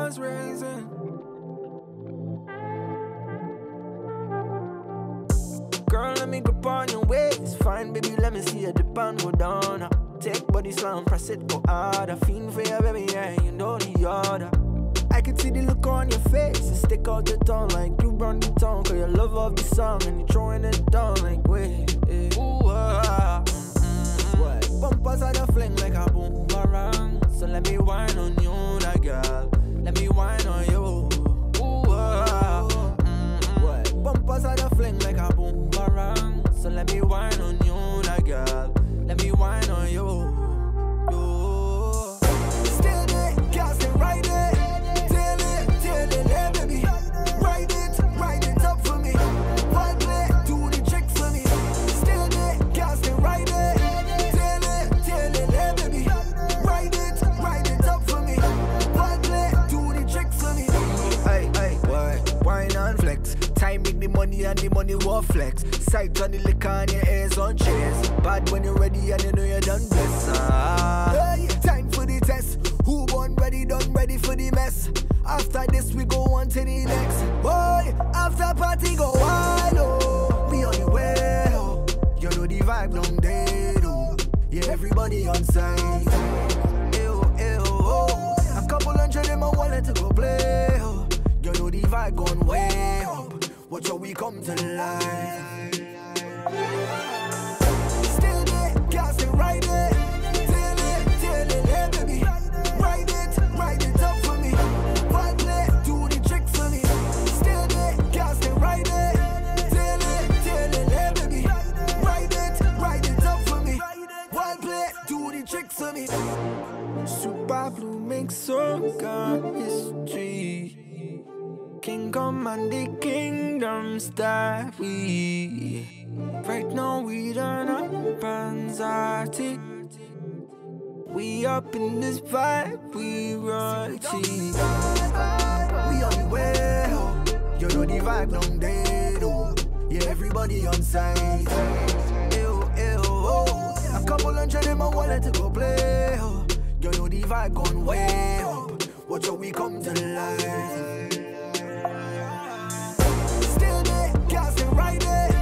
was raising. Girl, let me grip on your waist. Fine, baby, let me see you dip and go down. Take body slam, press it, go harder. Fiend for you, baby, yeah, you know the order. I can see the look on your face. You stick out the tongue like you run the town. Cause you love of the song and you throwing it down like, wait, ooh, what? Bumpers are the fling like a boomerang. So let me whine on you, that girl. Let me whine on you. Ooh, what? Bumpers are the fling like a boomerang. So let me whine on you, that girl. Let me whine on you. Still there, can't stay right there. Tell it, yeah, baby. Ride it up for me. One play, do the trick for me. Still there, can't stay right there. Tell it, yeah, baby. Ride it up for me. One play, do the trick for me. Hey, what? Wine and flex. Time make the money and the money will flex. Sight on the liquor and your ears on chase. Bad when you're ready and you know you're done bless. Hey, time for the test. Who born ready, done ready for the mess. After this we go on to the next. Boy, after party go wild, oh. We on the way, oh. You know the vibe down there, oh. Yeah, everybody on side. Ew, oh. A couple hundred in my wallet to go play, oh. You know the vibe gone way up. Watch how we come to life. Still there, can't stay right there. Tell it, yeah, baby. Ride it up for me. One play, do the trick for me. Still there, can't stay right there. Tell it, yeah, baby. Ride it up for me. One play, do the trick for me. Super Blue makes some history. King come and the kingdom start we. Right now we done up Panzati. We up in this vibe, we royalty. We on the way, oh. You know the vibe down there, oh. Yeah, everybody on side. Ew, oh. A couple hundred in my wallet to go play, oh. You know the vibe gone way up. Watch how we come to life. Still there, can't stay right there.